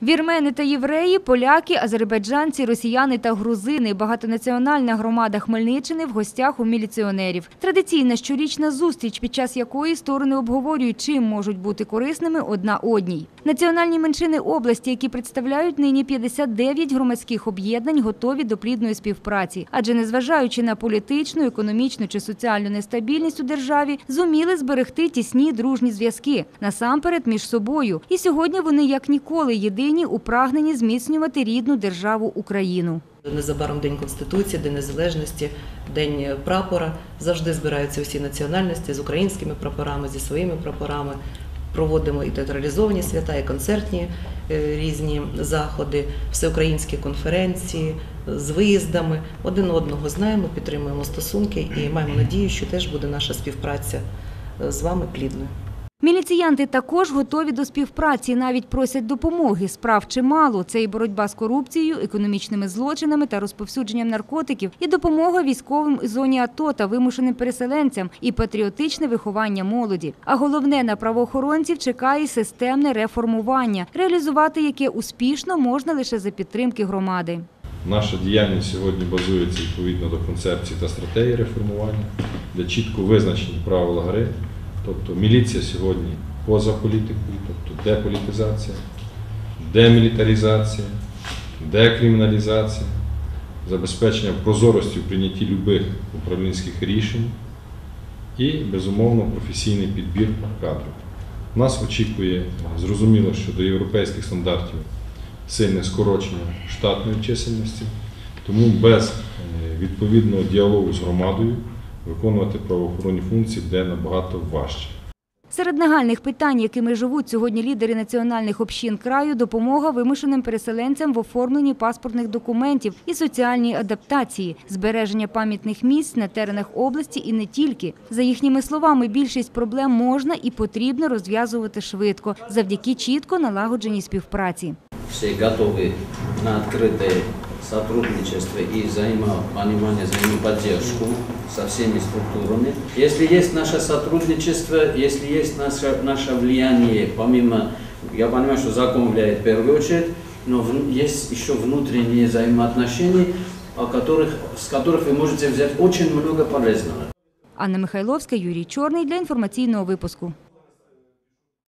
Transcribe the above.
Вірмени та євреї, поляки, азербайджанці, росіяни та грузини. Багатонаціональна громада Хмельниччини в гостях у міліціонерів. Традиційна щорічна зустріч, під час якої сторони обговорюють, чим можуть бути корисними одна одній. Національні меншини області, які представляють нині 59 громадських об'єднань, готові до плідної співпраці. Адже незважаючи на політичну, економічну чи соціальну нестабільність у державі, зуміли зберегти тісні дружні зв'язки, насамперед між собою. І сьогодні вони як ніколи єдині у прагненні зміцнювати рідну державу Україну. Незабаром День Конституції, День Незалежності, День прапора. Завжди збираються усі національності з українськими прапорами, зі своїми прапорами. Проводимо і театралізовані свята, і концертні різні заходи, всеукраїнські конференції з виїздами. Один одного знаємо, підтримуємо стосунки і маємо надію, що теж буде наша співпраця з вами плідною. Міліціянти також готові до співпраці, навіть просять допомоги. Справ чимало. Це і боротьба з корупцією, економічними злочинами та розповсюдженням наркотиків, і допомога військовим у зоні АТО та вимушеним переселенцям, і патріотичне виховання молоді. А головне, на правоохоронців чекає системне реформування, реалізувати яке успішно можна лише за підтримки громади. Наша діяльність сьогодні базується відповідно до концепції та стратегії реформування, де чітко визначені правила гри. Тобто міліція сьогодні поза політикою, тобто деполітизація, демілітаризація, декриміналізація, забезпечення прозорості в прийнятті будь-яких управлінських рішень і, безумовно, професійний підбір кадрів. Нас очікує, зрозуміло, що до європейських стандартів сильне скорочення штатної чисельності, тому без відповідного діалогу з громадою виконувати правоохоронні функції буде набагато важче. Серед нагальних питань, якими живуть сьогодні лідери національних общин краю, допомога вимушеним переселенцям в оформленні паспортних документів і соціальній адаптації, збереження пам'ятних місць на теренах області і не тільки. За їхніми словами, більшість проблем можна і потрібно розв'язувати швидко, завдяки чітко налагодженій співпраці. Всі готові на відкрите сотрудничество и взаимопонимание, взаимоподдержку со всеми структурами. Если есть наше сотрудничество, если есть наше влияние, помимо, я понимаю, что закон влияет в первую очередь, но есть еще внутренние взаимоотношения, с которых вы можете взять очень много полезного. Анна Михайловська, Юрій Чорний для інформаційного випуску.